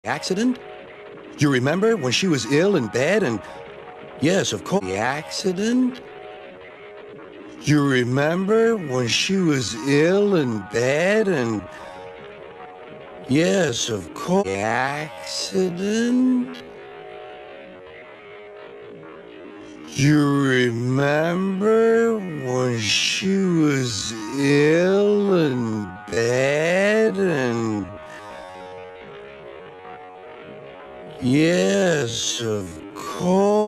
accident? You remember when she was ill in bed and... Yes, of course. The accident? You remember when she was ill in bed and... Yes, of course. The accident? You remember when she was ill in bed and... Yes,